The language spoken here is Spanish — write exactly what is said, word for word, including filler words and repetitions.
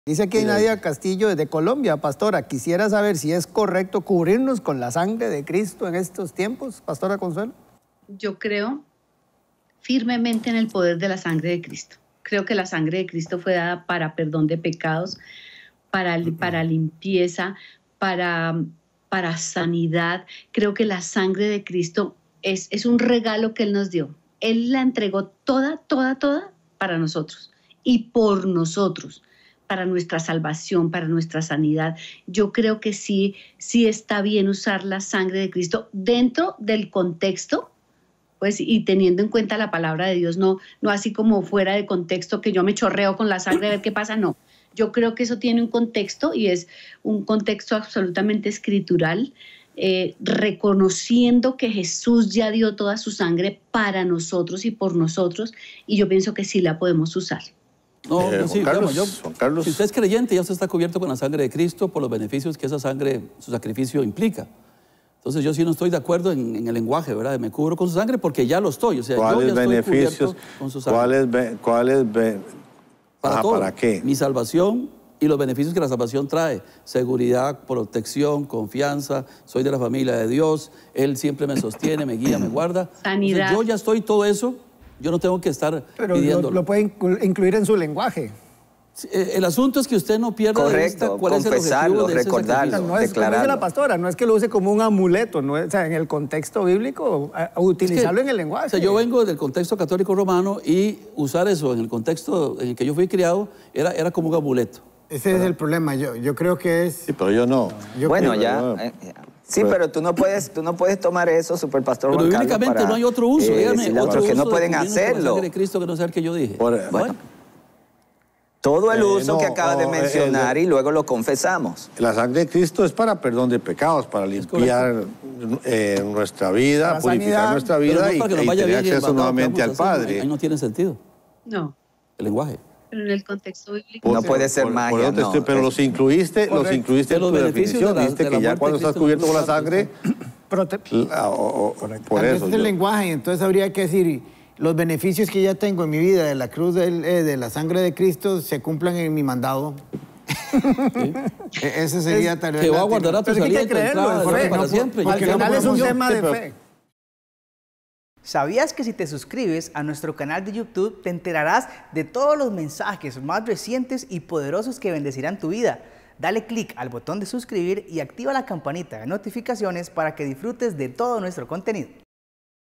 Dice aquí Nadia Castillo desde Colombia, pastora, quisiera saber si es correcto cubrirnos con la sangre de Cristo en estos tiempos, pastora Consuelo. Yo creo firmemente en el poder de la sangre de Cristo. Creo que la sangre de Cristo fue dada para perdón de pecados, para, para limpieza, para, para sanidad. Creo que la sangre de Cristo es, es un regalo que Él nos dio. Él la entregó toda, toda, toda para nosotros y por nosotros, para nuestra salvación, para nuestra sanidad. Yo creo que sí, sí está bien usar la sangre de Cristo dentro del contexto, pues, y teniendo en cuenta la palabra de Dios, no, no así como fuera de contexto, que yo me chorreo con la sangre a ver qué pasa, no. Yo creo que eso tiene un contexto y es un contexto absolutamente escritural, eh, reconociendo que Jesús ya dio toda su sangre para nosotros y por nosotros, y yo pienso que sí la podemos usar. No, eh, no, sí, Juan Carlos, digamos, yo, Juan Carlos. Si usted es creyente, ya usted está cubierto con la sangre de Cristo por los beneficios que esa sangre, su sacrificio implica. Entonces yo sí no estoy de acuerdo en, en el lenguaje, ¿verdad? Me cubro con su sangre porque ya lo estoy. O sea, ¿Cuáles yo ya beneficios? Estoy cubierto con su sangre. ¿Cuáles? ¿Cuáles? Be Para ah, todo. ¿Para qué? Mi salvación y los beneficios que la salvación trae. Seguridad, protección, confianza. Soy de la familia de Dios. Él siempre me sostiene, me guía, me guarda. Sanidad. Entonces, yo ya estoy todo eso. Yo no tengo que estar Pero pidiéndolo. lo, lo puede inclu incluir en su lenguaje. El asunto es que usted no pierda Correcto, de vista cuál es el confesarlo, objetivo de ese recordarlo. sacrificio. No es como dice la pastora, no es que lo use como un amuleto, no es, o sea, en el contexto bíblico, a, a utilizarlo es que, en el lenguaje. O sea, yo vengo del contexto católico romano y usar eso en el contexto en el que yo fui criado era, era como un amuleto. Ese ¿verdad? Es el problema, yo, yo creo que es... Sí, pero yo no. Yo bueno, creo, ya... no. Eh, sí, pero tú no puedes, tú no puedes tomar eso, superpastor Pero Juan Carlos, bíblicamente para, no hay otro uso, eh, dígame, decirle a otro otros que uso no pueden de hacerlo. la sangre de Cristo que no sea el que yo dije. Por, bueno. bueno. Todo el Eh, uso no, que acabas de no, eh, mencionar eh, y luego lo confesamos. La sangre de Cristo es para perdón de pecados, para limpiar eh, nuestra vida, Para purificar sanidad. nuestra Pero vida no y, para que nos y vaya tener bien y acceso vamos a nuevamente al hacer, Padre. Ahí, ahí no tiene sentido No, el lenguaje. pero en el contexto bíblico... No puede ser por, magia, por eso te no. estoy- pero los incluiste, los Correcto. incluiste De en los tu beneficios definición. de la- Dijiste de la que ya muerte cuando de estás Cristo cubierto con la nosotros sangre, Prote la- o- o- por tal vez eso. es el yo- lenguaje, entonces habría que decir, los beneficios que ya tengo en mi vida de la cruz del, eh, de la sangre de Cristo se cumplan en mi mandado. ¿Sí? E- Ese sería tal vez... Que va la- a guardar a tu Pero es que hay salida que y tu creerlo, entrada es de fe, Dios para no, siempre. porque Ya al no final es un podemos- tema de pero- fe. ¿Sabías que si te suscribes a nuestro canal de YouTube te enterarás de todos los mensajes más recientes y poderosos que bendecirán tu vida? Dale clic al botón de suscribir y activa la campanita de notificaciones para que disfrutes de todo nuestro contenido.